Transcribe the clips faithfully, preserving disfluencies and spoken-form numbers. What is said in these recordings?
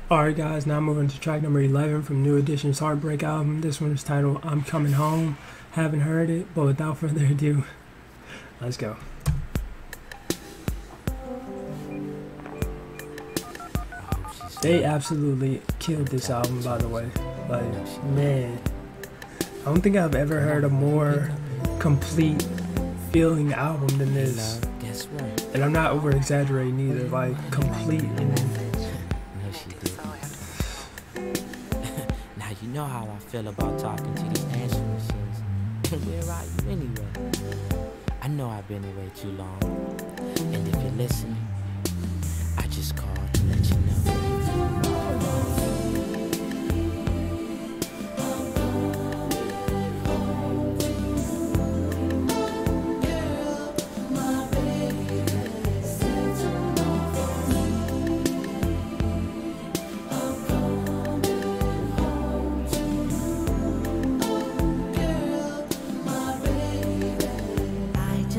Alright guys, now moving to track number eleven from New Edition's Heartbreak album. This one is titled I'm Coming Home. Haven't heard it, but without further ado, let's go. They absolutely killed this album, by the way. Like, man, I don't think I've ever heard a more complete feeling album than this. And I'm not over exaggerating either, like complete. And now you know how I feel about talking to these answer machines. Where are you anyway? I know I've been away too long, and if you're listening, I just called to let you know.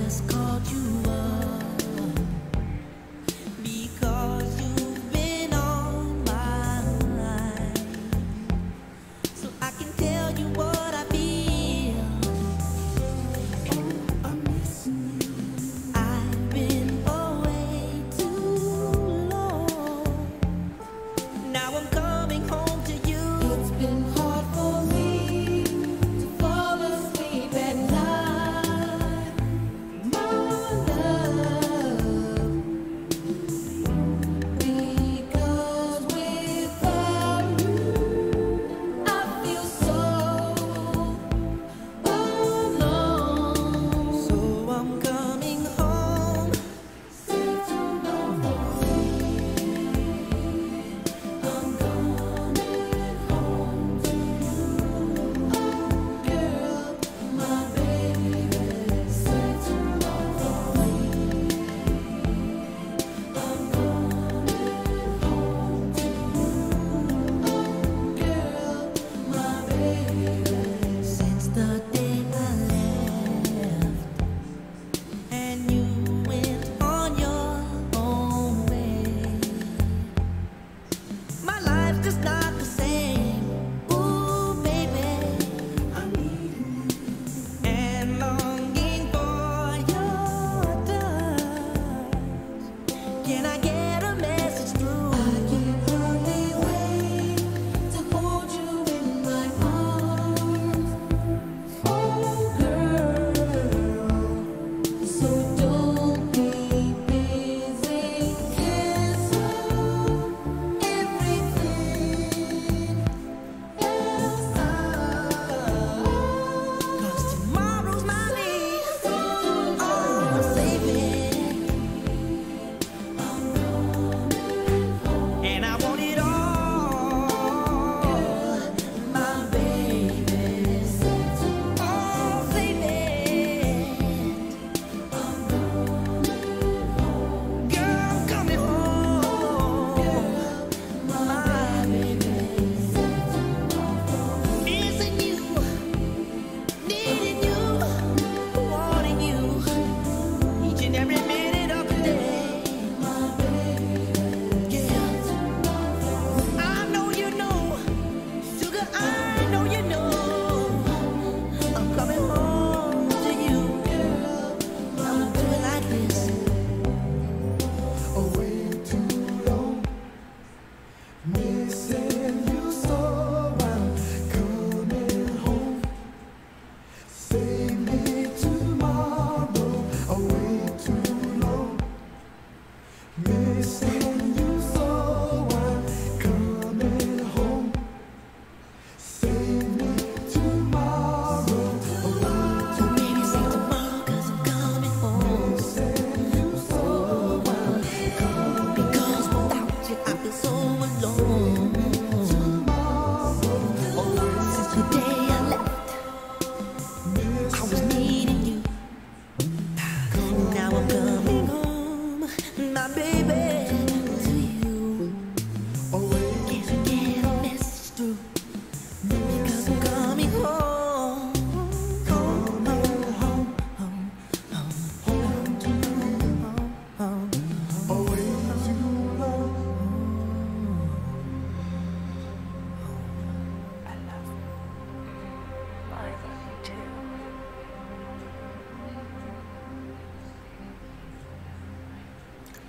Because you've been on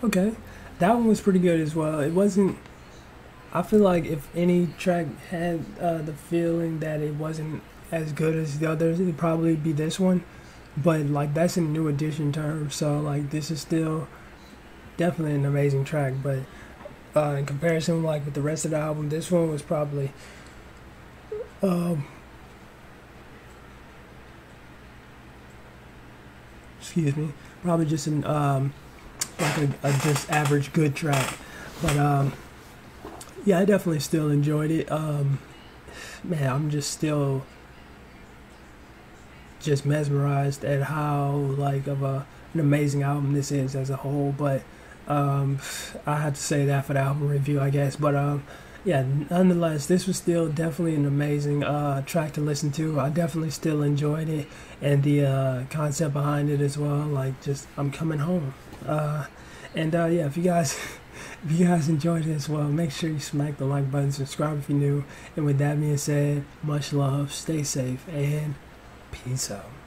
Okay, that one was pretty good as well. It wasn't. I feel like if any track had uh, the feeling that it wasn't as good as the others, it'd probably be this one. But like that's in new edition terms, so like this is still definitely an amazing track. But uh, in comparison, like with the rest of the album, this one was probably um, excuse me, probably just an um, like a, a just average good track. But um, yeah, I definitely still enjoyed it. Um, man, I'm just still just mesmerized at how like of a an amazing album this is as a whole. But um, I have to say that for the album review, I guess. But um, yeah, nonetheless, this was still definitely an amazing uh, track to listen to. I definitely still enjoyed it, and the uh, concept behind it as well. Like, just I'm coming home. Uh, and uh, yeah, if you guys if you guys enjoyed it as well, make sure you smack the like button, subscribe if you're new. And with that being said, much love, stay safe, and peace out.